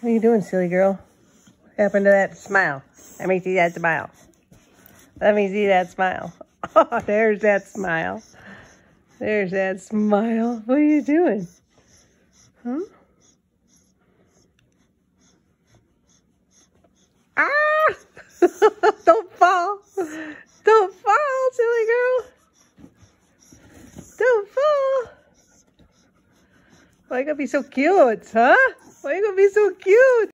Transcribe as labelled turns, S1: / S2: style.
S1: What are you doing, silly girl? What happened to that smile? Let me see that smile. Let me see that smile. Oh, there's that smile. There's that smile. What are you doing? Huh? Ah! Don't fall. Don't fall, silly girl. Don't fall. Why you gonna be so cute, huh? Why you gonna be so cute?